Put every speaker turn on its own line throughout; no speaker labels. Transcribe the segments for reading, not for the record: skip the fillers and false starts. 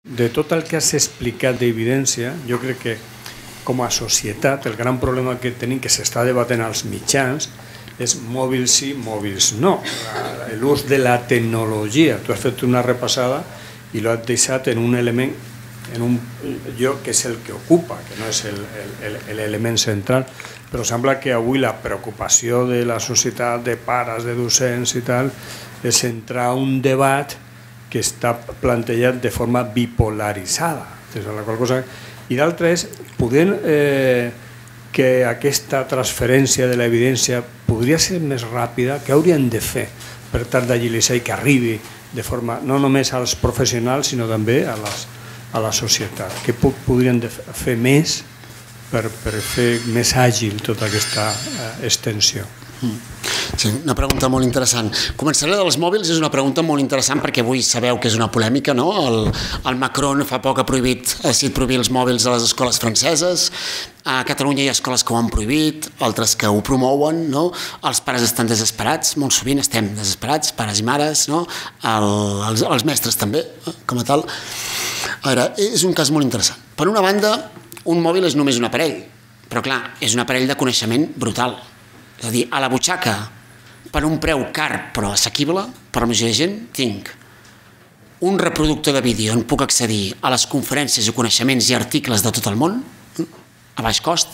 De tot el que has explicat d'evidència, jo crec que com a societat el gran problema que tenim, que s'està debatent als mitjans, és mòbils sí, mòbils no. L'ús de la tecnologia. Tu has fet una repassada i l'has deixat en un element, en un lloc que és el que ocupa, que no és l'element central, però sembla que avui la preocupació de la societat, de pares, de docents i tal, és entrar a un debat que està plantejat de forma bipolaritzada. I l'altre és, podent que aquesta transferència de l'evidència podria ser més ràpida, què haurien de fer per tal d'agilitzar i que arribi de forma no només als professionals sinó també a la societat? Què podrien fer més per fer més àgil tota aquesta extensió?
Sí, una pregunta molt interessant. Començaré dels mòbils, és una pregunta molt interessant perquè avui sabeu que és una polèmica, no? El Macron fa poc ha decidit prohibir els mòbils a les escoles franceses, a Catalunya hi ha escoles que ho han prohibit, altres que ho promouen, no? Els pares estan desesperats, molt sovint estem desesperats, pares i mares, no? Els mestres també, com a tal. Ara, és un cas molt interessant. Per una banda, un mòbil és només un aparell, però clar, és un aparell de coneixement brutal. És a dir, a la butxaca, per un preu car però assequible, per la majoria de gent, tinc un reproductor de vídeo on puc accedir a les conferències i coneixements i articles de tot el món, a baix cost,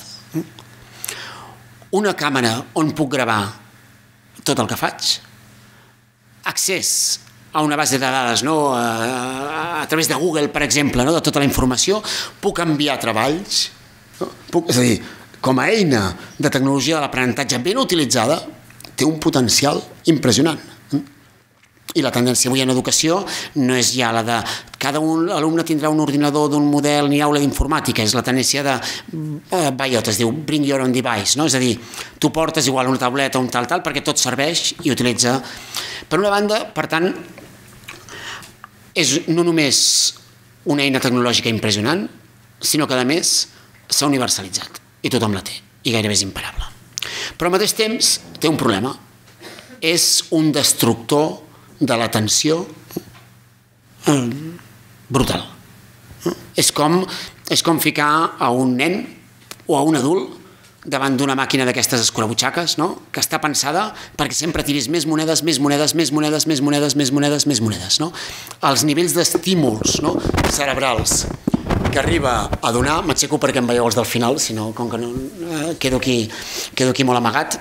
una càmera on puc gravar tot el que faig, accés a una base de dades a través de Google, per exemple, de tota la informació, puc enviar treballs, és a dir, com a eina de tecnologia de l'aprenentatge ben utilitzada, té un potencial impressionant. I la tendència avui en educació no és ja la de cada alumne tindrà un ordinador d'un model ni aula d'informàtica, és la tendència de BYOT, es diu Bring Your Own Device, és a dir, tu portes igual una tauleta o un tal, perquè tot serveix i utilitza. Per una banda, per tant, és no només una eina tecnològica impressionant, sinó que a més s'ha universalitzat. I tothom la té, i gairebé és imparable. Però al mateix temps té un problema. És un destructor de l'atenció brutal. És com ficar a un nen o a un adult davant d'una màquina d'aquestes escurabutxaques, que està pensada perquè sempre tiris més monedes, més monedes, més monedes, més monedes, més monedes, més monedes. Els nivells d'estímuls cerebrals que arriba a donar, m'aixeco perquè em veieu els del final, si no, com que no quedo aquí molt amagat,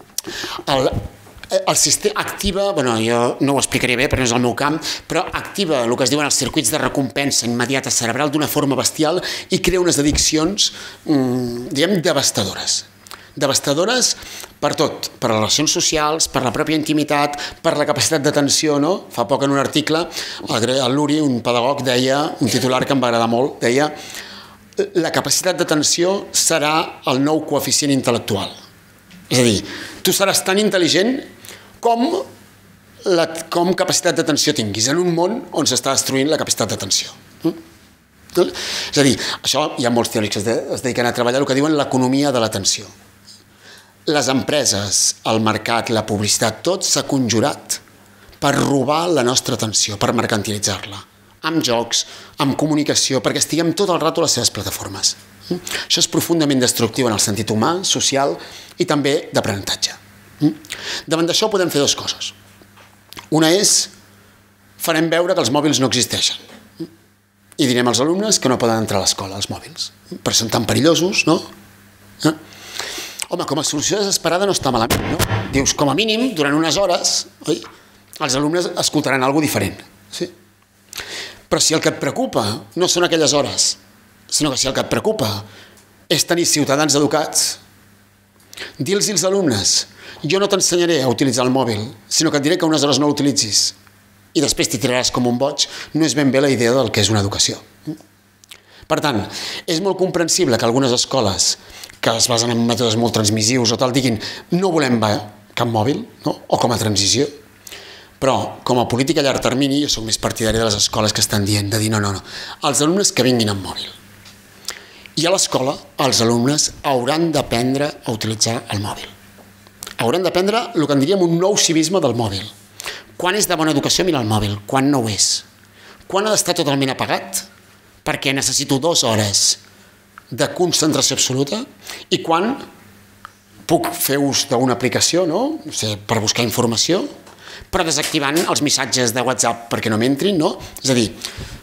el sistema activa, jo no ho explicaré bé perquè no és el meu camp, però activa el que es diuen els circuits de recompensa immediata cerebral d'una forma bestial i crea unes addiccions, diguem, devastadores. Devastadores per tot, per les relacions socials, per la pròpia intimitat, per la capacitat d'atenció, no? Fa poc en un article, el Luri, un pedagog, deia, un titular que em va agradar molt, deia la capacitat d'atenció serà el nou coeficient intel·lectual. És a dir, tu seràs tan intel·ligent com capacitat d'atenció tinguis en un món on s'està destruint la capacitat d'atenció. És a dir, això hi ha molts teòrics que es dediquen a treballar el que diuen l'economia de l'atenció. Les empreses, el mercat, la publicitat, tot s'ha conjurat per robar la nostra atenció, per mercantilitzar-la, amb jocs, amb comunicació, perquè estiguem tot el rato a les seves plataformes. Això és profundament destructiu en el sentit humà, social i també d'aprenentatge. Davant d'això podem fer dues coses. Una és, farem veure que els mòbils no existeixen i direm als alumnes que no poden entrar a l'escola els mòbils, perquè són tan perillosos, no? Home, com a solució desesperada no està malament, no? Dius, com a mínim, durant unes hores, els alumnes escoltaran alguna cosa diferent. Però si el que et preocupa no són aquelles hores, sinó que si el que et preocupa és tenir ciutadans educats, dir-los als alumnes, jo no t'ensenyaré a utilitzar el mòbil, sinó que et diré que unes hores no l'utilitzis i després t'hi tiraràs com un boig, no és ben bé la idea del que és una educació. Per tant, és molt comprensible que algunes escoles que es basen en mètodes molt transmissius o tal, diguin no volem cap mòbil, o com a transició, però com a política a llarg termini jo soc més partidari de les escoles que estan dient, de dir no, els alumnes que vinguin amb mòbil. I a l'escola els alumnes hauran d'aprendre a utilitzar el mòbil. Hauran d'aprendre el que en diríem un nou civisme del mòbil. Quan és de bona educació mirar el mòbil? Quan no ho és? Quan ha d'estar totalment apagat? perquè necessito 2 hores de concentració absoluta i quan puc fer ús d'una aplicació, no? O sigui, per buscar informació, però desactivant els missatges de WhatsApp perquè no m'entrin, no? És a dir,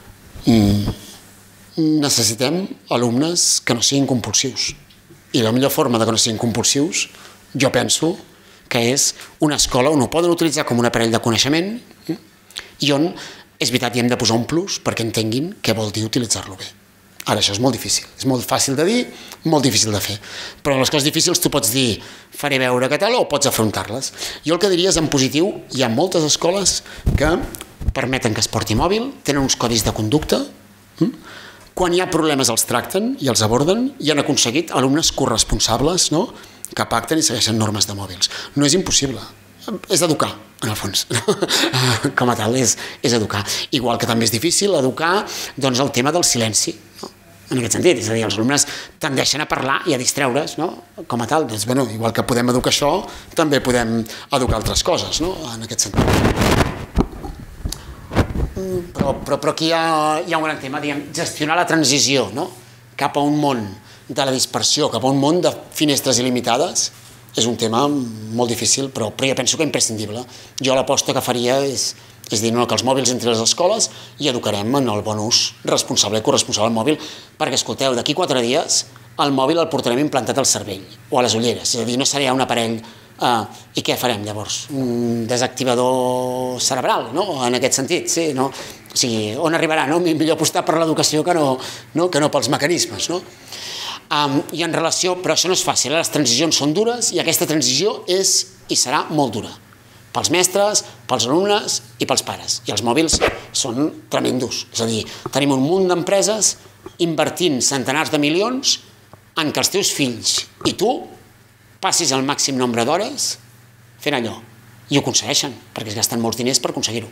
necessitem alumnes que no siguin compulsius. I la millor forma de que no siguin compulsius, jo penso que és una escola on ho poden utilitzar com un aparell de coneixement i on, és veritat, hi hem de posar un plus perquè entenguin què vol dir utilitzar-lo bé. Ara, això és molt difícil. És molt fàcil de dir, molt difícil de fer. Però les coses difícils tu pots dir faré veure que tal o pots afrontar-les. Jo el que diria és en positiu, hi ha moltes escoles que permeten que es porti mòbil, tenen uns codis de conducta, quan hi ha problemes els tracten i els aborden i han aconseguit alumnes corresponsables, no?, que pacten i segueixen normes de mòbils. No és impossible. És educar, en el fons. Com a tal, és educar. Igual que també és difícil educar doncs, el tema del silenci, no? En aquest sentit, és a dir, els alumnes tendeixen a parlar i a distreure's, no? Com a tal, doncs, bueno, igual que podem educar això, també podem educar altres coses, no? En aquest sentit. Però aquí hi ha un gran tema, diguem, gestionar la transició, no?, cap a un món de la dispersió, cap a un món de finestres il·limitades, és un tema molt difícil, però jo penso que imprescindible. Jo l'aposta que faria és dir, no, que els mòbils entrin a les escoles i educarem en el bon ús responsable i corresponsable del mòbil, perquè, escolteu, d'aquí 4 dies el mòbil el portarem implantat al cervell o a les ulleres, és a dir, no serà un aparell. I què farem llavors? Un desactivador cerebral, no?, en aquest sentit, sí, no? O sigui, on arribarà, no? Millor apostar per l'educació que no pels mecanismes, no? I en relació, però això no és fàcil, les transicions són dures i aquesta transició és i serà molt dura pels mestres, pels alumnes i pels pares, i els mòbils són tremendos, és a dir, tenim un munt d'empreses invertint centenars de milions en que els teus fills i tu passis el màxim nombre d'hores fent allò, i ho aconsegueixen perquè es gasten molts diners per aconseguir-ho.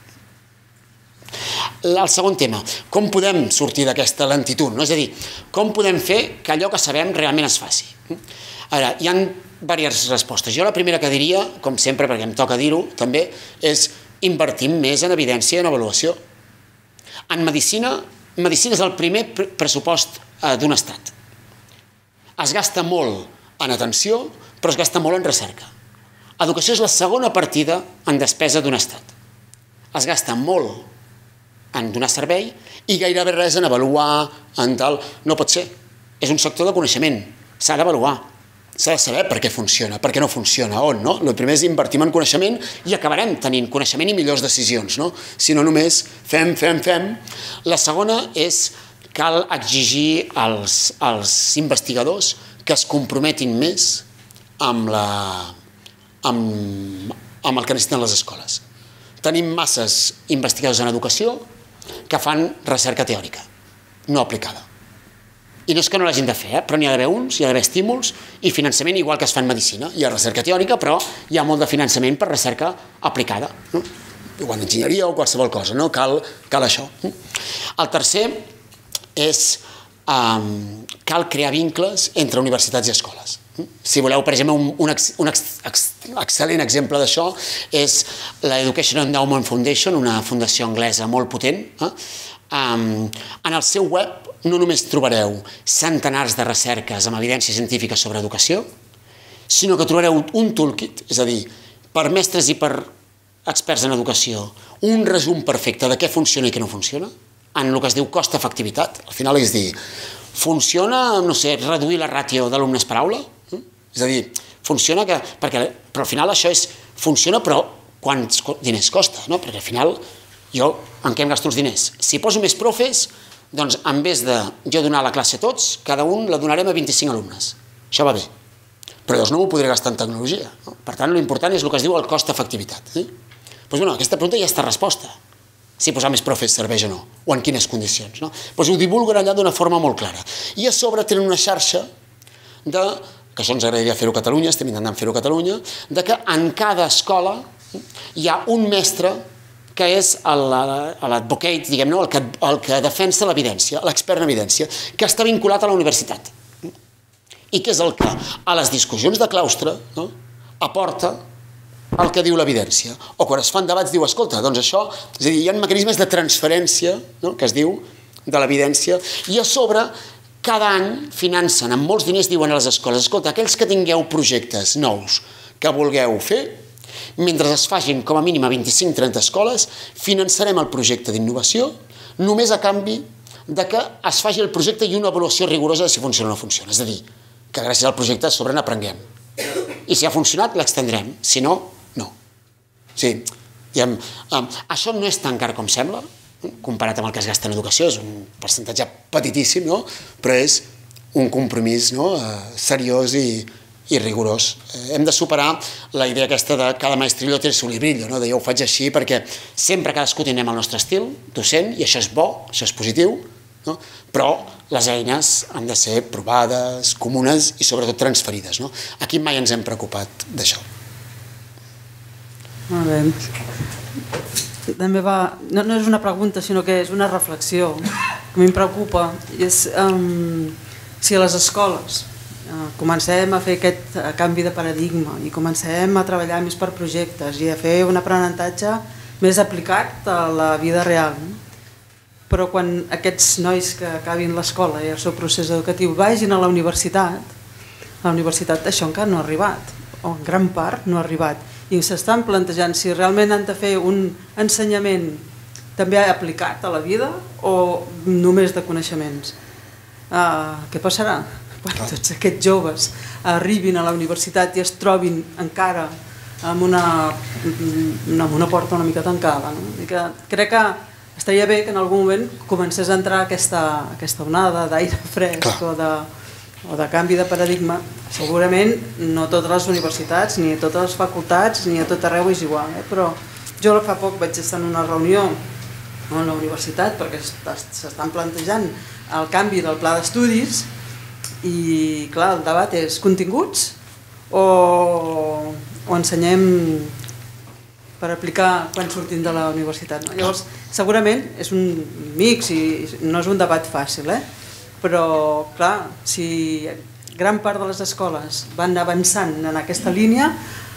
El segon tema, com podem sortir d'aquesta lentitud, no? És a dir, com podem fer que allò que sabem realment es faci? Ara, hi ha diverses respostes. Jo la primera que diria, com sempre, perquè em toca dir-ho també, és invertir més en evidència i en avaluació. En medicina és el primer pressupost d'un estat. Es gasta molt en atenció, però es gasta molt en recerca. Educació és la segona partida en despesa d'un estat. Es gasta molt en donar servei i gairebé res en avaluar, en tal. No pot ser. És un sector de coneixement. S'ha d'avaluar. S'ha de saber per què funciona, per què no funciona, on, no? El primer és invertir en coneixement i acabarem tenint coneixement i millors decisions, no? Si no només fem. La segona és cal exigir als investigadors que es comprometin més amb el que necessiten les escoles. Tenim masses investigadors en educació que fan recerca teòrica, no aplicada. I no és que no l'hagin de fer, però n'hi ha d'haver uns, hi ha d'haver estímuls i finançament, igual que es fa en medicina. Hi ha recerca teòrica, però hi ha molt de finançament per recerca aplicada, no? O en enginyeria o qualsevol cosa, no? Cal això. El tercer és cal crear vincles entre universitats i escoles. Si voleu, per exemple, un excel·lent exemple d'això és l'Education Endowment Foundation, una fundació anglesa molt potent. En el seu web no només trobareu centenars de recerques amb evidència científica sobre educació, sinó que trobareu un toolkit, és a dir, per mestres i per experts en educació, un resum perfecte de què funciona i què no funciona, en el que es diu cost-efectivitat. Al final és dir, funciona, no sé, reduir la ràtio d'alumnes per aula? És a dir, funciona que... Però al final això funciona, però quants diners costa, no? Perquè al final jo en què em gasto els diners? Si poso més profes, doncs en vez de jo donar la classe a tots, cada un la donarem a 25 alumnes. Això va bé. Però llavors no m'ho podré gastar en tecnologia. Per tant, l'important és el que es diu el cost-efectivitat. Doncs aquesta pregunta ja està resposta. Si posar més profes serveix o no, o en quines condicions. Doncs ho divulguen allà d'una forma molt clara. I a sobre tenen una xarxa que això ens agradaria fer-ho a Catalunya, estem intentant fer-ho a Catalunya, de que en cada escola hi ha un mestre que és l'advocate, diguem-ne, el que defensa l'evidència, l'expert en evidència, que està vinculat a la universitat. I que és el que, a les discussions de claustre, aporta el que diu l'evidència. O quan es fan debats diu, escolta, doncs això... És a dir, hi ha mecanismes de transferència, que es diu, de l'evidència, i a sobre cada any financen amb molts diners, diuen a les escoles, escolta, aquells que tingueu projectes nous que vulgueu fer, mentre es facin com a mínim a 25-30 escoles, finançarem el projecte d'innovació només a canvi de que es faci el projecte i una avaluació rigorosa de si funciona o no funciona. És a dir, que gràcies al projecte a sobre n'aprenguem. I si ha funcionat, l'extendrem. Si no, no. Sí, diguem, això no és tan car com sembla, comparat amb el que es gasta en educació, és un percentatge petitíssim, no? Però és un compromís, no? Seriós i rigorós. Hem de superar la idea aquesta de cada maestrillo té el seu librillo, no? De jo ho faig així perquè sempre cadascú tindrem el nostre estil docent i això és bo, això és positiu, no? Però les eines han de ser provades, comunes i sobretot transferides, no? Aquí mai ens hem preocupat d'això.
Molt bé. També no és una pregunta, sinó que és una reflexió que a mi em preocupa. És si a les escoles comencem a fer aquest canvi de paradigma i comencem a treballar més per projectes i a fer un aprenentatge més aplicat a la vida real. Però quan aquests nois que acabin l'escola i el seu procés educatiu vagin a la universitat això encara no ha arribat, o en gran part no ha arribat. I s'estan plantejant si realment han de fer un ensenyament també aplicat a la vida o només de coneixements. Què passarà quan tots aquests joves arribin a la universitat i es trobin encara amb una porta una mica tancada? Crec que estaria bé que en algun moment comencés a entrar aquesta onada d'aire fresc o de canvi de paradigma. Segurament no a totes les universitats, ni a totes les facultats, ni a tot arreu és igual, però jo fa poc vaig estar en una reunió a la universitat perquè s'estan plantejant el canvi del pla d'estudis i, clar, el debat és continguts o ensenyem per aplicar quan sortim de la universitat. Llavors, segurament és un mix i no és un debat fàcil, però, clar, si gran part de les escoles van avançant en aquesta línia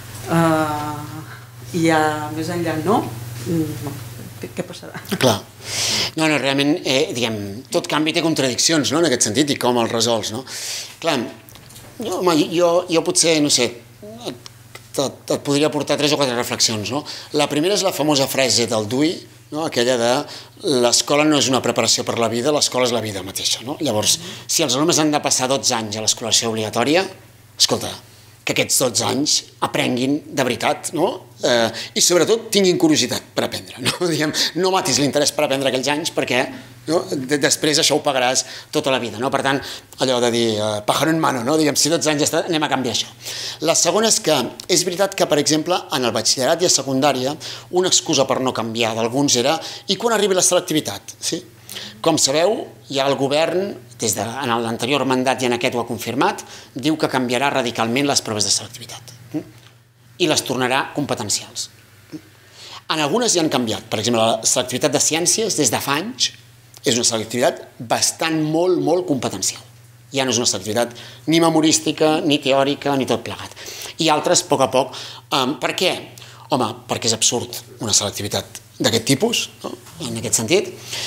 i més enllà no, què passarà?
Clar. No, realment, diguem, tot canvi té contradiccions, no?, en aquest sentit, i com els resols, no? Clar, jo potser, no sé, et podria aportar 3 o 4 reflexions, no? La primera és la famosa frase del Dewey, no? Aquella de l'escola no és una preparació per la vida, l'escola és la vida mateixa, no? Llavors, si els alumnes han de passar 12 anys a l'escolarització obligatòria, escolta, que aquests 12 anys aprenguin de veritat, no? I sobretot tinguin curiositat per aprendre, no? No matis l'interès per aprendre aquells anys perquè després això ho pagaràs tota la vida, no? Per tant, allò de dir pájaro en mano, no? Si 12 anys ja està, anem a canviar això. La segona és que és veritat que, per exemple, en el batxillerat i a secundària una excusa per no canviar d'alguns era i quan arribi la selectivitat, sí? Com sabeu, ja el govern, en l'anterior mandat i en aquest ho ha confirmat, diu que canviarà radicalment les proves de selectivitat i les tornarà competencials. En algunes ja han canviat. Per exemple, la selectivitat de ciències des de fa anys és una selectivitat bastant molt competencial. Ja no és una selectivitat ni memorística, ni teòrica, ni tot plegat. I altres, a poc. Per què? Home, perquè és absurd una selectivitat d'aquest tipus, en aquest sentit.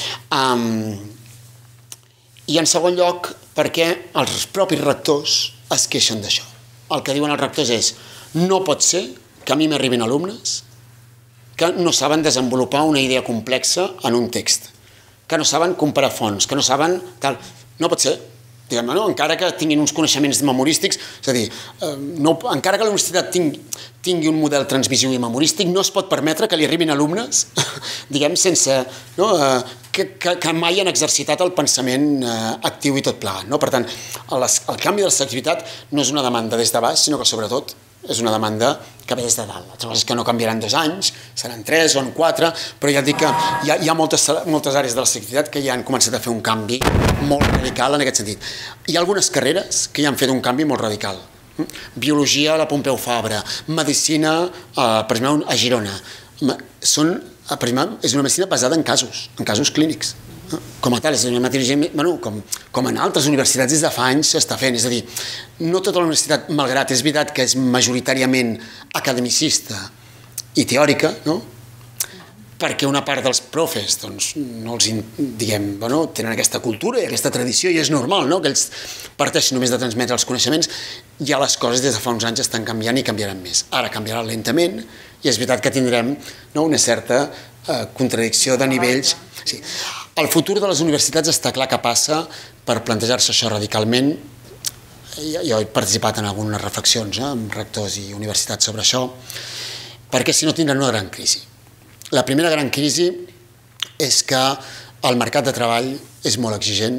I en segon lloc, perquè els propis rectors es queixen d'això. El que diuen els rectors és no pot ser que a mi m'arribin alumnes que no saben desenvolupar una idea complexa en un text, que no saben comparar fonts, que no saben tal. No pot ser. Encara que tinguin uns coneixements memorístics, és a dir, encara que la universitat tingui un model transmissiu i memorístic, no es pot permetre que li arribin alumnes, diguem, sense que mai han exercitat el pensament actiu i tot plegat. Per tant, el canvi de la selectivitat no és una demanda des de baix, sinó que sobretot és una demanda que ve des de dalt. Altres coses que no canviaran 2 anys, seran 3 o 4, però ja et dic que hi ha moltes àrees de la selectivitat que ja han començat a fer un canvi molt radical en aquest sentit. Hi ha algunes carreres que ja han fet un canvi molt radical. Biologia a la Pompeu Fabra, medicina, per exemple, a Girona. És una medicina basada en casos clínics. Com a tal, com en altres universitats des de fa anys s'està fent. És a dir, no tota la universitat, malgrat és veritat que és majoritàriament academicista i teòrica, perquè una part dels profes no els, diguem, tenen aquesta cultura i aquesta tradició i és normal que ells parteixin només de transmetre els coneixements. Ja les coses des de fa uns anys estan canviant i canviaran més. Ara canviaran lentament i és veritat que tindrem una certa contradicció de nivells. Sí. El futur de les universitats està clar que passa per plantejar-se això radicalment. Jo he participat en algunes reflexions amb rectors i universitats sobre això, perquè si no tindran una gran crisi. La primera gran crisi és que el mercat de treball és molt exigent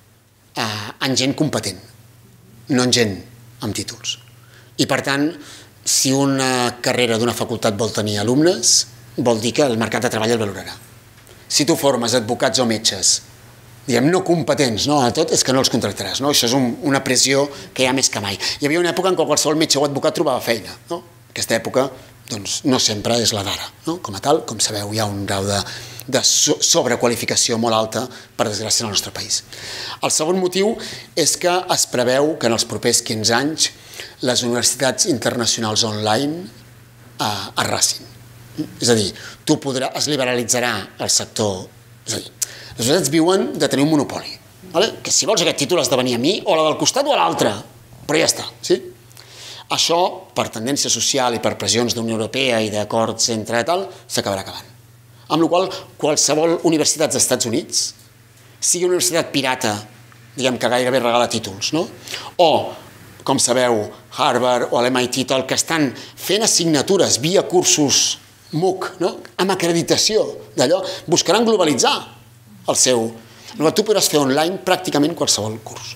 en gent competent, no en gent amb títols. I per tant, si una carrera d'una facultat vol tenir alumnes, vol dir que el mercat de treball el valorarà. Si tu formes advocats o metges, diguem, no competents, a tot, és que no els contractaràs. Això és una pressió que hi ha més que mai. Hi havia una època en què qualsevol metge o advocat trobava feina. Aquesta època no sempre és la d'ara. Com a tal, com sabeu, hi ha un grau de sobrequalificació molt alta, per desgràcia, en el nostre país. El segon motiu és que es preveu que en els propers 15 anys les universitats internacionals online arrasin. És a dir, es liberalitzarà el sector. És a dir, les universitats viuen de tenir un monopoli. Que si vols aquest títol has de venir a mi o a la del costat o a l'altre, però ja està. Això, per tendència social i per pressions d'Unió Europea i d'acords entre tal, s'acabarà acabant. Amb la qual cosa, qualsevol universitat dels Estats Units, sigui una universitat pirata, diguem que gairebé regala títols, o, com sabeu, Harvard o l'MIT, que estan fent assignatures via cursos MOOC, amb acreditació d'allò, buscaran globalitzar el seu. Tu podràs fer online pràcticament qualsevol curs.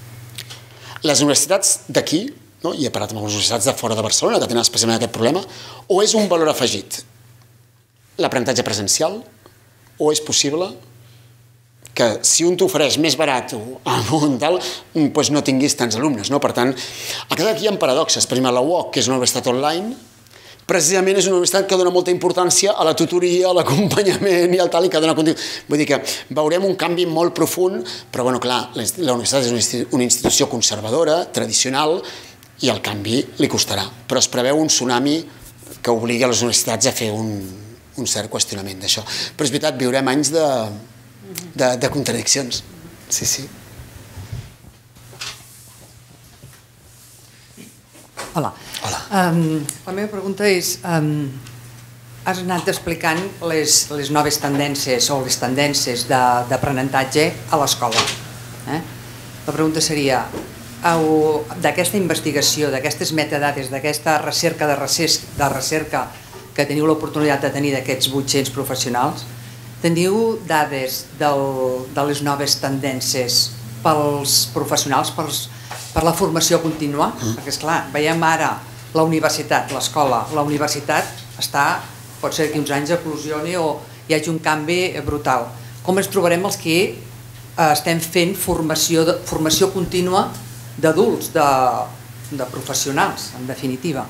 Les universitats d'aquí, i he parlat amb les universitats de fora de Barcelona que tenen especialment aquest problema, o és un valor afegit l'aprenentatge presencial, o és possible que si un t'ofereix més barat o un tal, no tinguis tants alumnes. Per tant, aquí hi ha paradoxes. Per exemple, la UOC, que és una universitat online, precisament és una universitat que dona molta importància a la tutoria, a l'acompanyament i al tal, i que dona contingut. Vull dir que veurem un canvi molt profund, però, clar, la universitat és una institució conservadora, tradicional, i el canvi li costarà. Però es preveu un tsunami que obligui a les universitats a fer un cert qüestionament d'això. Però és veritat, viurem anys de contradiccions. Sí.
Hola. La meva pregunta és, has anat explicant les noves tendències o les tendències d'aprenentatge a l'escola. La pregunta seria, d'aquesta investigació, d'aquestes metadades, d'aquesta recerca que teniu l'oportunitat de tenir d'aquests 800 professionals, teniu dades de les noves tendències pels professionals, per la formació contínua? Perquè, esclar, veiem ara la universitat, l'escola, la universitat pot ser que uns anys eclosioni o hi hagi un canvi brutal. Com ens trobarem els que estem fent formació contínua d'adults, de professionals, en definitiva?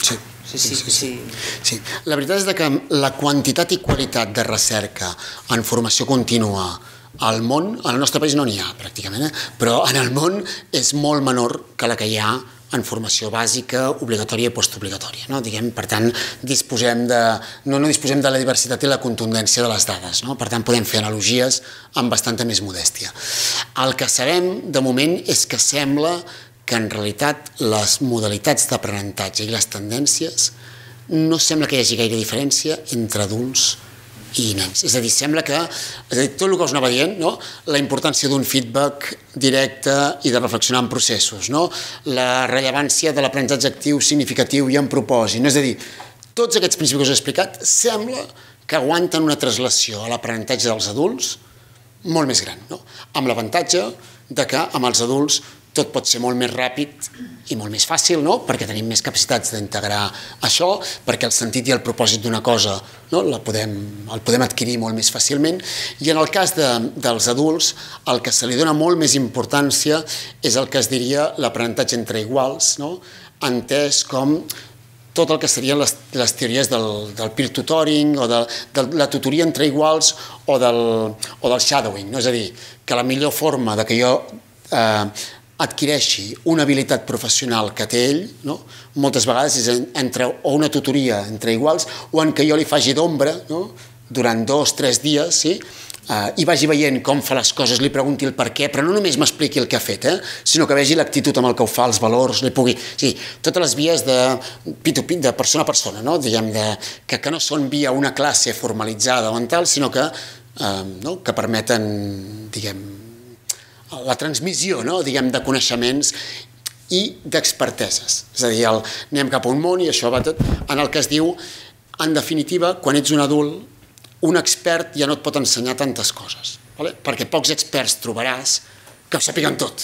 Sí. La veritat és que la quantitat i qualitat de recerca en formació contínua al món, en el nostre país no n'hi ha pràcticament, però en el món és molt menor que la que hi ha en formació bàsica, obligatòria i postobligatòria. Per tant, no disposem de la diversitat i la contundència de les dades. Per tant, podem fer analogies amb bastanta més modèstia. El que sabem, de moment, és que sembla que en realitat les modalitats d'aprenentatge i les tendències no sembla que hi hagi gaire diferència entre adults i nens. És a dir, sembla que tot el que us anava dient, la importància d'un feedback directe i de reflexionar en processos, la rellevància de l'aprenentatge actiu, significatiu i en propòsit. És a dir, tots aquests principis que us he explicat sembla que aguanten una translació a l'aprenentatge dels adults molt més gran, amb l'avantatge que amb els adults tot pot ser molt més ràpid i molt més fàcil, perquè tenim més capacitats d'integrar això, perquè el sentit i el propòsit d'una cosa el podem adquirir molt més fàcilment, i en el cas dels adults el que se li dona molt més importància és el que es diria l'aprenentatge entre iguals, entès com tot el que serien les teories del peer tutoring o de la tutoria entre iguals o del shadowing. És a dir, que la millor forma que jo adquireixi una habilitat professional que té ell, moltes vegades és o una tutoria entre iguals o en què jo li faci d'ombra durant 2 o 3 dies, i vagi veient com fa les coses, li pregunti el per què, però no només m'expliqui el que ha fet, sinó que vegi l'actitud amb el que ho fa, els valors, li pugui... Sí, totes les vies de P2P, de persona a persona, no? Diguem, que no són via una classe formalitzada o tal, sinó que permeten, diguem, la transmissió, no? Diguem, de coneixements i d'experteses. És a dir, anem cap a un món i això va tot en el que es diu, en definitiva, quan ets un adult, un expert ja no et pot ensenyar tantes coses, perquè pocs experts trobaràs que ho sàpiguen tot.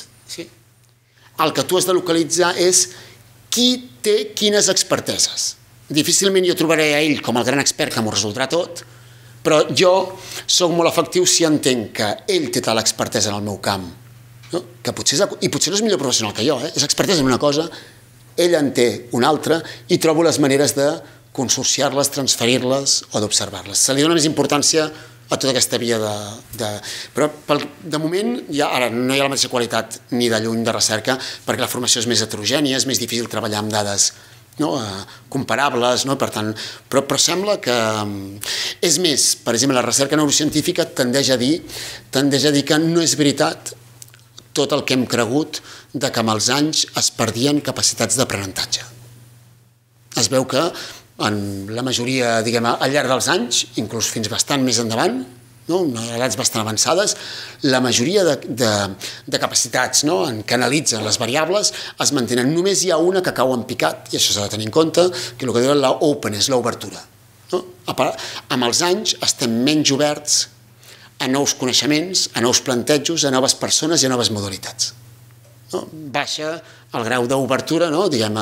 El que tu has de localitzar és qui té quines experteses. Difícilment jo trobaré a ell com el gran expert que m'ho resoldrà tot, però jo soc molt efectiu si entenc que ell té tal expertesa en el meu camp, i potser no és millor professional que jo, és expertesa en una cosa, ell en té una altra i trobo les maneres de consorciar-les, transferir-les o d'observar-les. Se li dona més importància a tota aquesta via Però de moment ara no hi ha la mateixa qualitat ni de lluny de recerca perquè la formació és més heterogènia, és més difícil treballar amb dades comparables, per tant, però sembla que és més, per exemple, la recerca neurocientífica tendeix a dir que no és veritat tot el que hem cregut de que amb els anys es perdien capacitats d'aprenentatge. Es veu que en la majoria, diguem, al llarg dels anys, inclús fins bastant més endavant, edats bastant avançades, la majoria de capacitats en què analitzen les variables es mantenen. Només hi ha una que cau en picat, i això s'ha de tenir en compte, que el que diuen l'openness, l'obertura. Amb els anys estem menys oberts a nous coneixements, a nous plantejos, a noves persones i a noves modalitats. Baixa el grau d'obertura, diguem,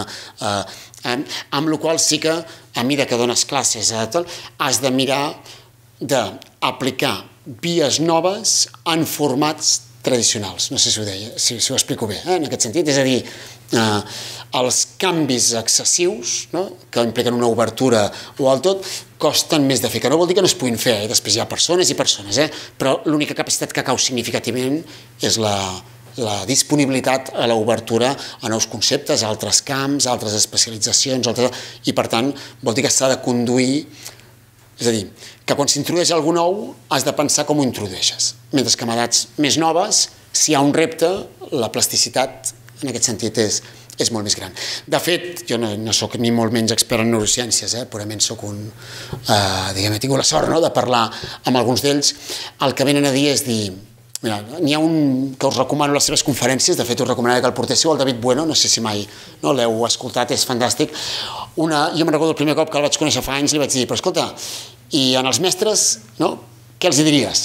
amb la qual sí que, a mesura que dones classes, has de mirar d'aplicar vies noves en formats tradicionals. No sé si ho explico bé, en aquest sentit. És a dir, els canvis excessius, que impliquen una obertura o el tot, costen més de fer, que no vol dir que no es puguin fer, després hi ha persones i persones, però l'única capacitat que cau significativament és la disponibilitat a l'obertura a nous conceptes, a altres camps, a altres especialitzacions, i per tant vol dir que s'ha de conduir, és a dir, que quan s'introdueix alguna nou has de pensar com ho introdueixes, mentre que amb edats més noves, si hi ha un repte, la plasticitat en aquest sentit és molt més gran. De fet, jo no soc ni molt menys expert en neurociències, purament soc diguem, he tingut la sort de parlar amb alguns d'ells, el que venen a dir és dir, n'hi ha un que us recomano les seves conferències, de fet us recomanaré que el portéssiu, el David Bueno, no sé si mai l'heu escoltat, és fantàstic. Jo me'n recordo el primer cop que el vaig conèixer fa anys, li vaig dir, però escolta, i en els mestres, què els diries?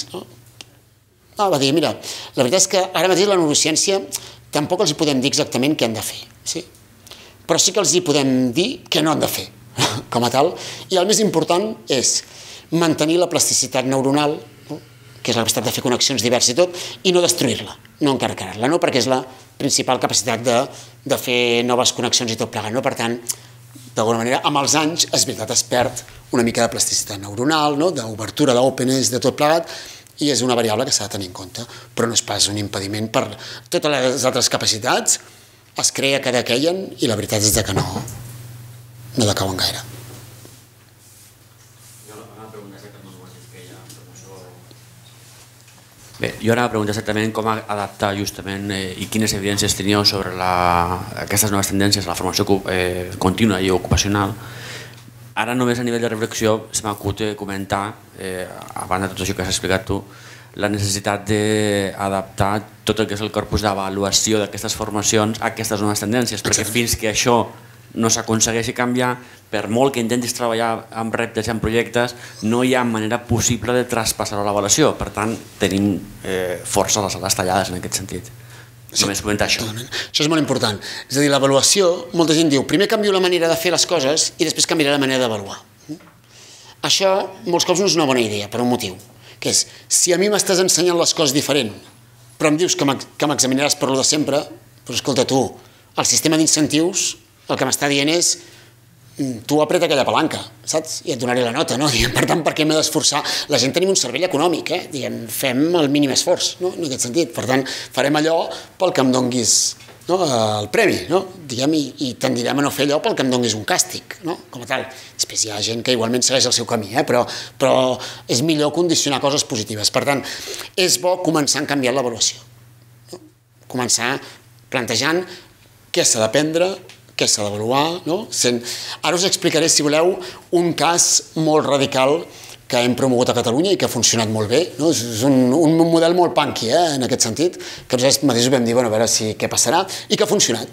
Va dir, mira, la veritat és que ara mateix la neurociència tampoc els hi podem dir exactament què han de fer, però sí que els hi podem dir què no han de fer, com a tal, i el més important és mantenir la plasticitat neuronal, que és la capacitat de fer connexions diverses i tot, i no destruir-la, no encarcar-la, perquè és la principal capacitat de fer noves connexions i tot plegat. Per tant, d'alguna manera, amb els anys, és veritat, es perd una mica de plasticitat neuronal, d'obertura, d'openness, de tot plegat, i és una variable que s'ha de tenir en compte, però no és pas un impediment per totes les altres capacitats, es creia que dequeien, i la veritat és que no decauen gaire.
Bé, jo ara pregunto exactament com adaptar justament i quines evidències teníeu sobre aquestes noves tendències a la formació contínua i ocupacional. Ara només a nivell de reflexió se m'acut comentar, a banda de tot això que has explicat tu, la necessitat d'adaptar tot el que és el corpus d'avaluació d'aquestes formacions a aquestes noves tendències, perquè fins que això no s'aconsegueixi canviar, per molt que intentis treballar amb reptes i amb projectes, no hi ha manera possible de traspassar-ho a l'avaluació. Per tant, tenim força les ales tallades en aquest sentit. Només comentar això.
Això és molt important. És a dir, l'avaluació, molta gent diu, primer canvio la manera de fer les coses i després canviaré la manera d'avaluar. Això, molts cops, no és una bona idea, per un motiu, que és, si a mi m'estàs ensenyant les coses diferent, però em dius que m'examinaràs per lo de sempre, doncs escolta, tu, el sistema d'incentius el que m'està dient és tu apreta aquella palanca, saps? I et donaré la nota, no? Per tant, per què m'he d'esforçar? La gent tenim un cervell econòmic, fem el mínim esforç, en aquest sentit. Per tant, farem allò pel que em donguis el premi, diguem, i tendirem a no fer allò pel que em donguis un càstig, com a tal. Després hi ha gent que igualment segueix el seu camí, però és millor condicionar coses positives. Per tant, és bo començar a canviar l'avaluació. Començar plantejant què s'ha d'aprendre, què s'ha d'avaluar. Ara us explicaré, si voleu, un cas molt radical que hem promogut a Catalunya i que ha funcionat molt bé. És un model molt punky, en aquest sentit, que nosaltres mateixos vam dir, a veure què passarà, i que ha funcionat.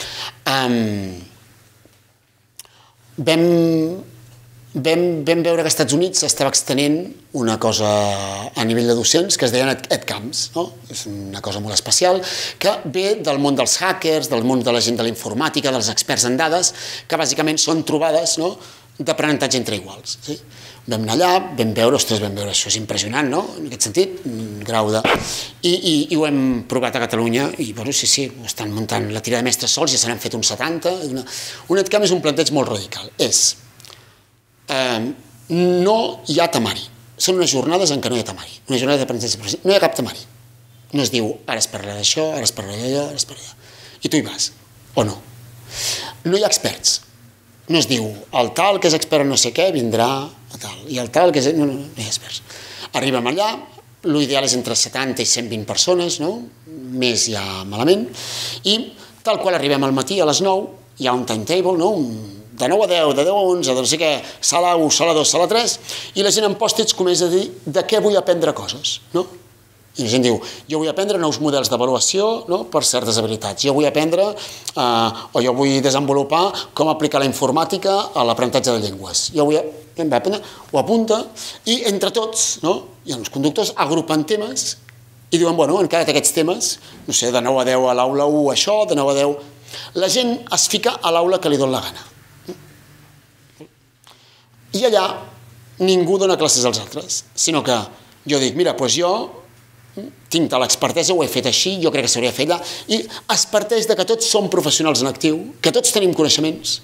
Vam veure que als Estats Units s'estava extenent una cosa a nivell de docents que es deien EdCamps. És una cosa molt especial que ve del món dels hackers, del món de la gent de la informàtica, dels experts en dades, que bàsicament són trobades d'aprenentatge entre iguals. Vam anar allà, vam veure, això és impressionant, en aquest sentit, grau de... I ho hem provat a Catalunya, i sí, ho estan muntant la tira de mestres sols, ja se n'han fet uns 70. Un EdCamp és un planteig molt radical. No hi ha temari. Són unes jornades en què no hi ha temari. Unes jornades d'aprenentatge. No hi ha cap temari. No es diu, ara es parlarà d'això, ara es parlarà d'allò, ara es parlarà d'allò. I tu hi vas, o no? No hi ha experts. No es diu, el tal que és expert en no sé què vindrà a tal, i el tal que és... No hi ha experts. Arribem allà, l'ideal és entre 70 i 120 persones, més ja malament, i tal qual arribem al matí a les 9, hi ha un timetable, de 9 a 10, de 10 a 11, de no sé què, sala 1, sala 2, sala 3, i la gent amb pòstits comença a dir de què vull aprendre coses, I la gent diu, jo vull aprendre nous models d'avaluació per certes habilitats, jo vull aprendre o jo vull desenvolupar com aplicar la informàtica a l'aprenentatge de llengües. Jo vull aprendre, ho apunta, i entre tots, i els conductors agrupen temes i diuen, han quedat aquests temes, no sé, de 9 a 10 a l'aula 1 això, de 9 a 10... La gent es fica a l'aula que li dona la gana. I allà ningú dona classes als altres, sinó que jo dic, mira, doncs jo tinc tal expertesa, ho he fet així, jo crec que s'hauria de fer allà, i es parteix de que tots som professionals en actiu, que tots tenim coneixements.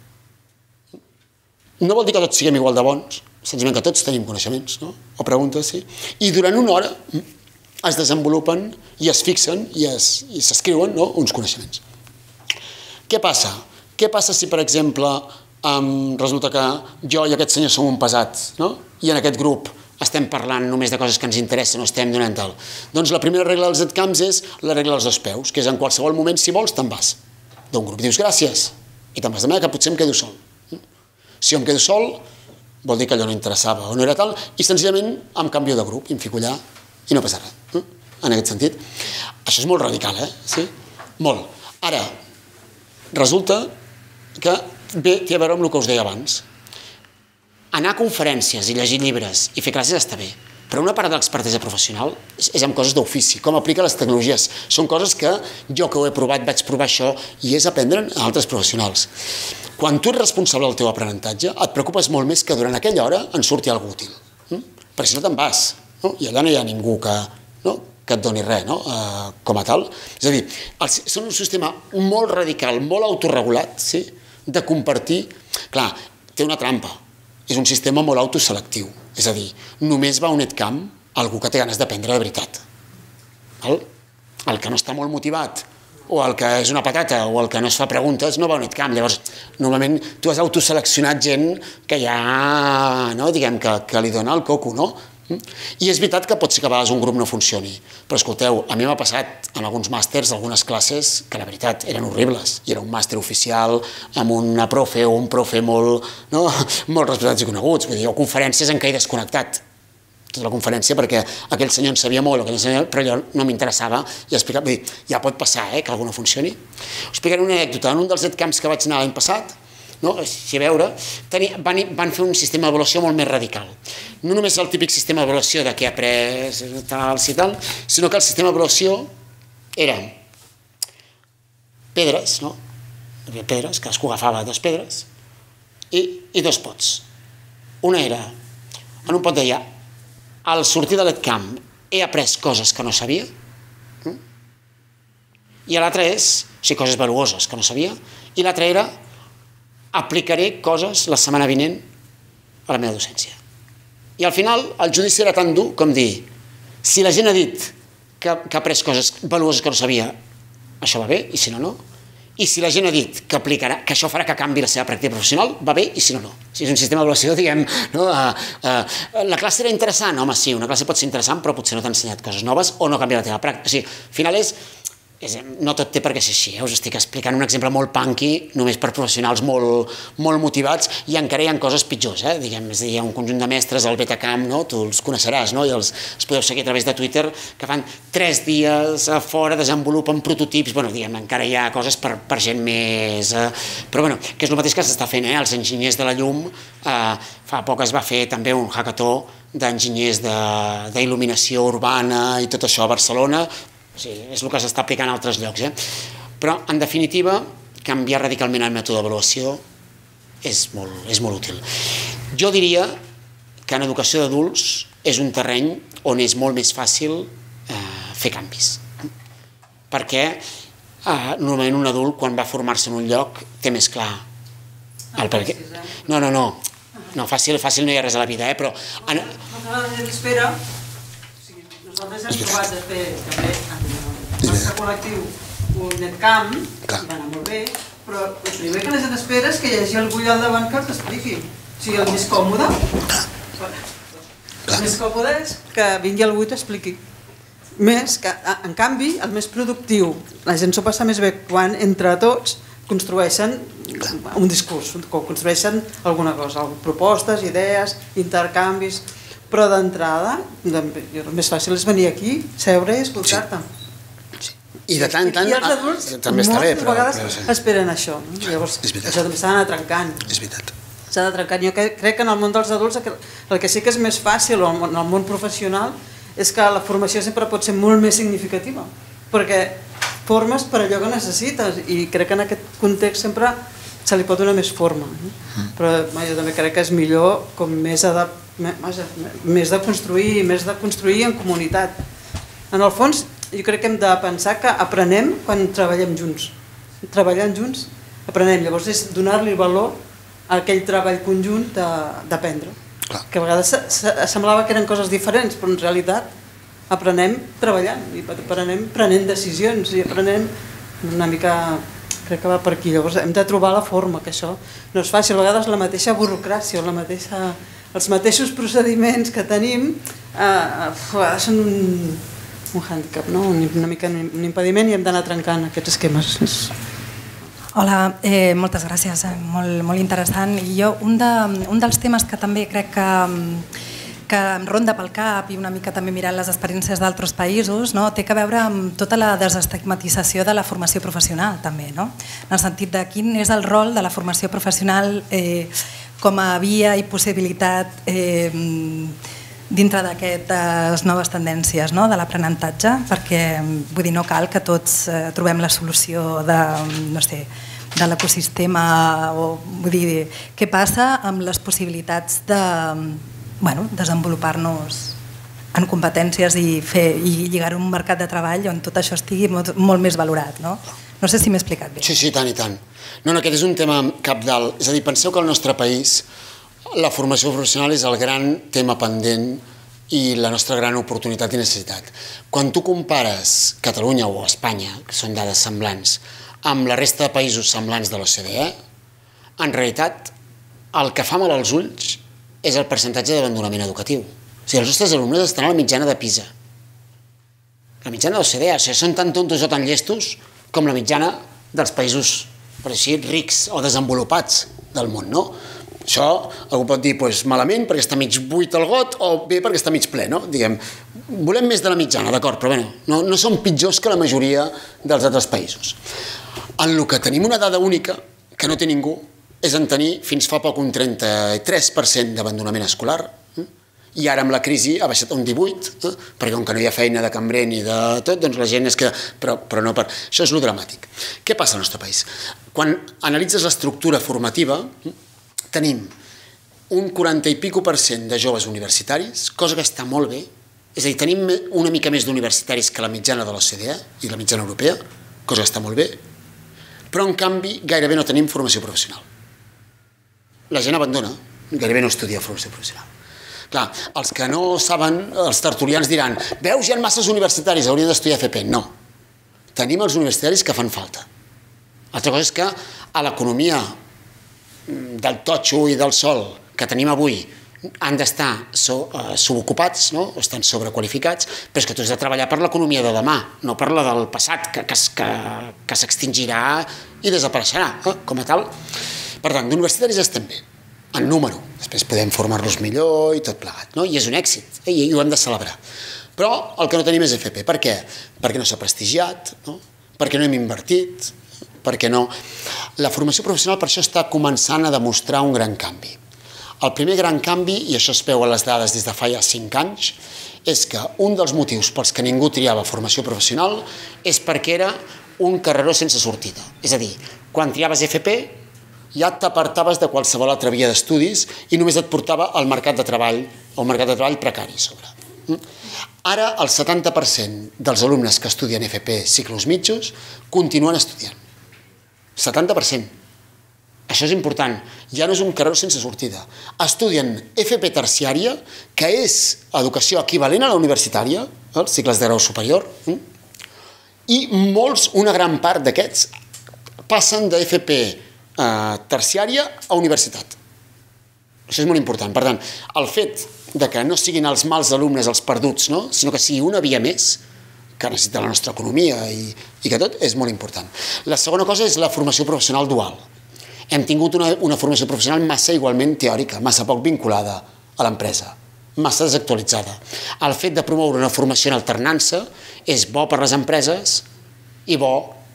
No vol dir que tots siguem igual de bons, senzillament que tots tenim coneixements, o preguntes, sí. I durant una hora es desenvolupen i es fixen i s'escriuen uns coneixements. Què passa? Què passa si, per exemple, resulta que jo i aquest senyor som un pesat, i en aquest grup estem parlant només de coses que ens interessen, no estem donant tal. Doncs la primera regla dels EdCamps és la regla dels 2 peus, que és en qualsevol moment, si vols, te'n vas d'un grup. Dius gràcies i te'n vas, de manera que potser em quedo sol. Si jo em quedo sol, vol dir que allò no interessava o no era tal, i senzillament em canvio de grup i em fico allà i no passa res. En aquest sentit, això és molt radical, sí? Molt. Ara, resulta que té a veure amb el que us deia abans. Anar a conferències i llegir llibres i fer classes està bé, però una part de l'expertesa professional és amb coses d'ofici, com aplica les tecnologies. Són coses que jo que ho he provat, vaig provar això, i és aprendre a altres professionals. Quan tu ets responsable del teu aprenentatge, et preocupes molt més que durant aquella hora en surti alguna cosa útil. Perquè si no te'n vas, i allà no hi ha ningú que et doni res, com a tal. És a dir, són un sistema molt radical, molt autorregulat, de compartir... Clar, té una trampa. És un sistema molt autoselectiu. És a dir, només va a un EdCamp algú que té ganes d'aprendre de veritat. El que no està molt motivat, o el que és una patata, o el que no es fa preguntes, no va a un EdCamp. Llavors, normalment tu has autoseleccionat gent que ja, diguem, que li dona el coco, I és veritat que pot ser que a vegades un grup no funcioni, però escolteu, a mi m'ha passat en alguns màsters, algunes classes, que la veritat eren horribles, i era un màster oficial amb una profe o un profe molt respectats i coneguts, vull dir, o conferències en què he desconnectat tota la conferència perquè aquell senyor en sabia molt, però allò no m'interessava, i explicar, vull dir, ja pot passar que algú no funcioni. Us explicaré una anècdota. En un dels EdCamps que vaig anar l'any passat, si a veure, van fer un sistema d'avaluació molt més radical. No només el típic sistema d'avaluació de què ha après tals i tal, sinó que el sistema d'avaluació era pedres, pedres, cadascú agafava 2 pedres i 2 pots. Una era, en un pot deia, al sortir de l'EdCamp he après coses que no sabia, i l'altre és, coses valuoses que no sabia, i l'altre era aplicaré coses la setmana vinent a la meva docència. I al final el judici era tan dur com dir, si la gent ha dit que ha après coses valuoses que no sabia això va bé, i si no, no. I si la gent ha dit que aplicarà, que això farà que canvi la seva pràctica professional, va bé, i si no, no. Si és un sistema d'avaluació, diguem, no, la classe era interessant, home, sí, una classe pot ser interessant, però potser no t'ha ensenyat coses noves o no canvia la teva pràctica. O sigui, al final no tot té per què ser així, us estic explicant un exemple molt punky, només per professionals molt motivats, i encara hi ha coses pitjors, diguem, és a dir, hi ha un conjunt de mestres al Betacamp, tu els coneixeràs, i els podeu seguir a través de Twitter, que fan 3 dies a fora, desenvolupen prototips, diguem, encara hi ha coses per gent més... Però que és el mateix que s'està fent, els enginyers de la llum, fa poc es va fer també un hackathon d'enginyers d'il·luminació urbana i tot això a Barcelona. Sí, és el que s'està aplicant a altres llocs. Però, en definitiva, canviar radicalment el mètode d'avaluació és molt útil. Jo diria que en educació d'adults és un terreny on és molt més fàcil fer canvis. Perquè normalment un adult, quan va formar-se en un lloc, té més clar el perquè... No, fàcil no hi ha res a la vida, però...
La gent espera... Nosaltres hem provat de fer també en el nostre col·lectiu un netcamp, i va anar molt bé, però el primer que la gent espera és que hi hagi algú allà al davant que els expliqui. O sigui, el més còmode, és que vingui algú i t'expliqui. Més que, en canvi, el més productiu, la gent s'ho passa més bé quan entre tots construeixen un discurs, construeixen alguna cosa, propostes, idees, intercanvis... Però d'entrada, el més fàcil és venir aquí, seure i escoltar-te.
I de tant en tant...
I els adults moltes vegades esperen això. Llavors, això també s'ha d'anar trencant.
És veritat.
S'ha de trencar. Jo crec que en el món dels adults el que sí que és més fàcil, o en el món professional, és que la formació sempre pot ser molt més significativa. Perquè formes per allò que necessites, i crec que en aquest context sempre se li pot donar més forma. Però jo també crec que és millor com més de construir en comunitat. En el fons, jo crec que hem de pensar que aprenem quan treballem junts. Treballant junts, aprenem. Llavors és donar-li valor a aquell treball conjunt d'aprendre. Que a vegades semblava que eren coses diferents, però en realitat aprenem treballant, i aprenem prenent decisions, i aprenem una mica... Crec que va per aquí. Llavors hem de trobar la forma, que això no és fàcil. A vegades la mateixa burocràcia, els mateixos procediments que tenim són un hàndicap, una mica un impediment, i hem d'anar trencant aquests esquemes.
Hola, moltes gràcies, molt interessant. I jo, un dels temes que també crec que em ronda pel cap, i una mica també mirant les experiències d'altres països, té a veure amb tota la desestigmatització de la formació professional, també, en el sentit de quin és el rol de la formació professional com a via i possibilitat dintre d'aquestes noves tendències de l'aprenentatge, perquè vull dir, no cal que tots trobem la solució de, no sé, de l'ecosistema, o vull dir, què passa amb les possibilitats de desenvolupar-nos en competències i lligar un mercat de treball on tot això estigui molt més valorat. No sé si m'he explicat bé.
Sí, tant i tant. No, aquest és un tema cabdal. És a dir, penseu que al nostre país la formació professional és el gran tema pendent i la nostra gran oportunitat i necessitat. Quan tu compares Catalunya o Espanya, que són dades semblants, amb la resta de països semblants de l'OCDE, en realitat el que fa mal als ulls és el percentatge d'abandonament educatiu. O sigui, els nostres alumnes estan a la mitjana de PISA. La mitjana de l'OCDE, o sigui, són tan tontos o tan llestos com la mitjana dels països, per així, rics o desenvolupats del món, no? Això algú pot dir malament perquè està mig buit el got, o bé perquè està mig ple, no? Diguem, volem més de la mitjana, d'acord, però no som pitjors que la majoria dels altres països. En el que tenim una dada única, que no té ningú, és en tenir fins fa poc un 33% d'abandonament escolar, i ara amb la crisi ha baixat a un 18%, perquè com que no hi ha feina de cambrer ni de tot, doncs la gent es queda... Però no per... Això és lo dramàtic. Què passa al nostre país? Quan analitzes l'estructura formativa, tenim un 40 i pico % de joves universitaris, cosa que està molt bé, és a dir, tenim una mica més d'universitaris que la mitjana de l'OCDE i la mitjana europea, cosa que està molt bé, però en canvi gairebé no tenim formació professional. La gent abandona, gairebé no estudia formació professional. Clar, els que no saben, els tertulians diran, veus, hi ha masses universitaris, haurien d'estudiar FP. No. tenim els universitaris que fan falta. Altra cosa és que a l'economia del totxo i del sol que tenim avui han d'estar subocupats, no? Estan sobrequalificats, però és que tu has de treballar per l'economia de demà, no per la del passat, que s'extingirà i desapareixerà, com a tal. Per tant, d'universitaris estem bé, en número. Després podem formar-los millor i tot plegat, no? I és un èxit, i ho hem de celebrar. Però el que no tenim és FP. Per què? Perquè no s'ha prestigiat, no? Perquè no hem invertit, perquè no... La formació professional per això està començant a demostrar un gran canvi. El primer gran canvi, i això es veu a les dades des de fa ja 5 anys, és que un dels motius pels que ningú triava formació professional és perquè era un carreró sense sortida. És a dir, quan triaves FP ja t'apartaves de qualsevol altra via d'estudis i només et portava al mercat de treball, o un mercat de treball precari a sobre. Ara el 70% dels alumnes que estudien FP cicles mitjos continuen estudiant. 70%. Això és important, ja no és un carreró sense sortida. Estudien FP terciària, que és educació equivalent a la universitària, els cicles de grau superior, i molts, una gran part d'aquests, passen de FP terciària a universitat. Això és molt important. Per tant, el fet de que no siguin els mals alumnes els perduts, no? Sinó que sigui una via més que necessita la nostra economia i que tot és molt important. La segona cosa és la formació professional dual. Hem tingut una formació professional massa igualment teòrica, massa poc vinculada a l'empresa, massa desactualitzada. El fet de promoure una formació en alternança és bo per les empreses i bo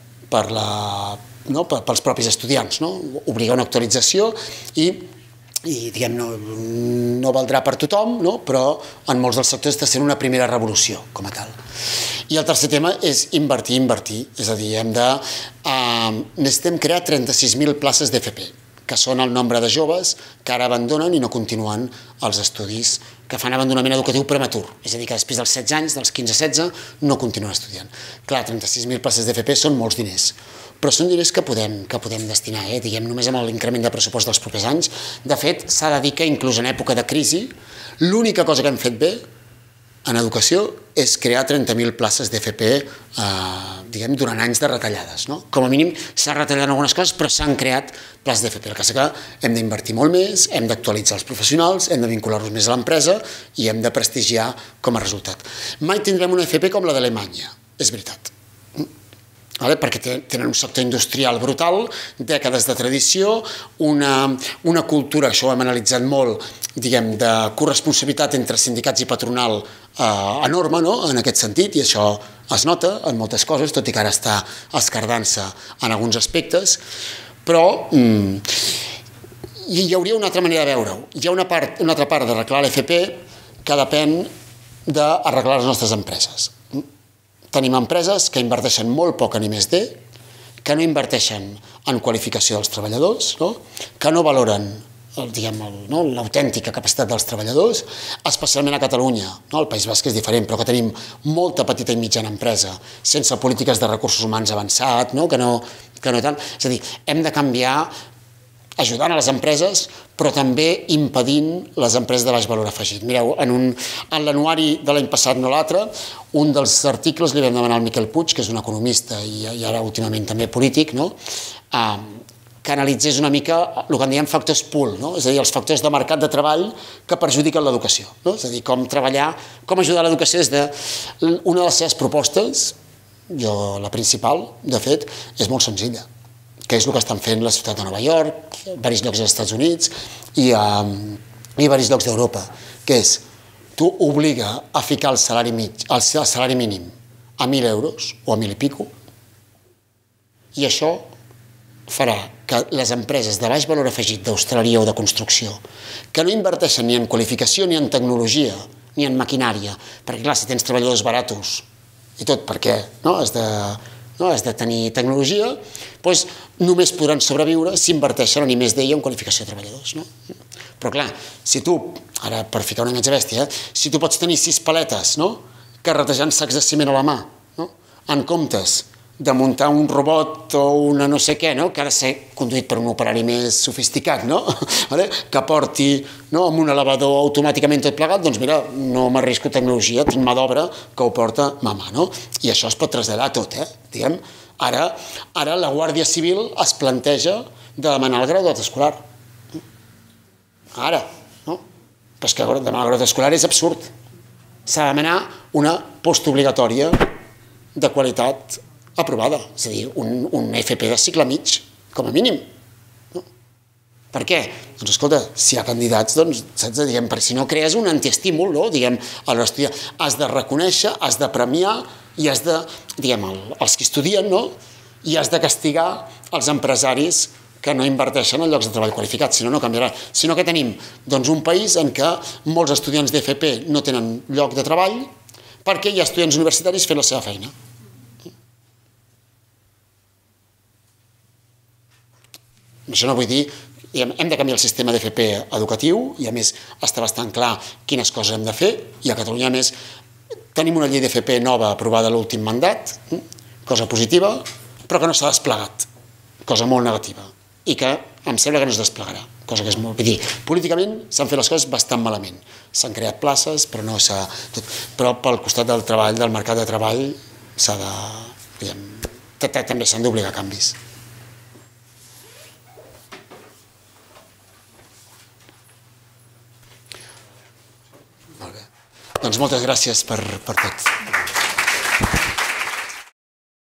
pels propis estudiants. Obligar una actualització i diguem, no valdrà per tothom, però en molts dels sectors està sent una primera revolució com a tal. I el tercer tema és invertir. És a dir, necessitem crear 36.000 places d'FP, que són el nombre de joves que ara abandonen i no continuen els estudis, que fan abandonament educatiu prematur. És a dir, que després dels 16 anys, dels 15-16, no continuen estudiant. Clar, 36.000 places d'FP són molts diners, però són diners que podem destinar, diguem, només amb l'increment de pressupost dels propers anys. De fet, s'ha de dir que inclús en època de crisi, l'única cosa que hem fet bé en educació és crear 30.000 places d'FP durant anys de retallades. Com a mínim s'ha retallat algunes coses, però s'han creat places d'FP. El que és que hem d'invertir molt més, hem d'actualitzar els professionals, hem de vincular-los més a l'empresa i hem de prestigiar com a resultat. Mai tindrem una FP com la d'Alemanya, és veritat. Perquè tenen un sector industrial brutal, dècades de tradició, una cultura, això ho hem analitzat molt, diguem, de corresponsabilitat entre sindicats i patronal enorme, en aquest sentit, i això es nota en moltes coses, tot i que ara està escardant-se en alguns aspectes, però hi hauria una altra manera de veure-ho. Hi ha una altra part d'arreglar l'FP que depèn d'arreglar les nostres empreses. Tenim empreses que inverteixen molt poc en I+D, que no inverteixen en qualificació dels treballadors, que no valoren l'autèntica capacitat dels treballadors, especialment a Catalunya. El País Basc és diferent, però que tenim molta petita i mitjana empresa, sense polítiques de recursos humans avançat, que no tant. És a dir, hem de canviar ajudant a les empreses, però també impedint les empreses de baix valor afegit. Mireu, en l'anuari de l'any passat, no l'altre, un dels articles li vam demanar al Miquel Puig, que és un economista i ara últimament també polític, que analitzés una mica el que en diem factors pool, és a dir, els factors de mercat de treball que perjudiquen l'educació. És a dir, com ajudar l'educació des d'una de les seves propostes, la principal, de fet, és molt senzilla, que és el que estan fent la ciutat de Nova York, diversos llocs dels Estats Units i diversos llocs d'Europa, que és, tu obliga a ficar el salari mínim a 1.000 euros o a 1.000 i pico, i això farà que les empreses de baix valor afegit d'hostaleria o de construcció, que no inverteixen ni en qualificació ni en tecnologia ni en maquinària, perquè clar, si tens treballadors baratos i tot, perquè has de tenir tecnologia, doncs només podran sobreviure si inverteixen en I+D i en qualificació de treballadors. Però clar, si tu, ara per ficar una imatge bèstia, si tu pots tenir 6 paletes carretejant sacs de ciment a la mà, en comptes de muntar un robot o una no sé què, que ha de ser conduït per un operari més sofisticat, que porti amb un elevador automàticament tot plegat, doncs mira, no m'arrisco tecnologia, tinc mà d'obra que ho porta ma mà, i això es pot traslladar tot, diguem. Ara la Guàrdia Civil es planteja de demanar el graduat escolar. Ara, no? Però és que demanar el graduat escolar és absurd. S'ha de demanar una postobligatòria de qualitat aprovada, és a dir, un FP de cicle mig, com a mínim. Per què? Doncs escolta, si hi ha candidats, doncs, saps, diguem, perquè si no crees un antiestímul, diguem, a l'estudiar. Has de reconèixer, has de premiar i has de, diguem, els que estudien, i has de castigar els empresaris que no inverteixen en llocs de treball qualificats, si no, no canviarà. Si no, què tenim? Doncs un país en què molts estudiants d'FP no tenen lloc de treball perquè hi ha estudiants universitaris fent la seva feina. Això no vull dir, hem de canviar el sistema d'FP educatiu i a més està bastant clar quines coses hem de fer i a Catalunya a més tenim una llei d'FP nova aprovada a l'últim mandat, cosa positiva, però que no s'ha desplegat, cosa molt negativa i que em sembla que no es desplegarà, cosa que és molt... Vull dir, políticament s'han fet les coses bastant malament, s'han creat places però no s'ha... Però pel costat del treball, del mercat de treball s'ha de... també s'han d'obligar canvis. Doncs moltes gràcies per tot.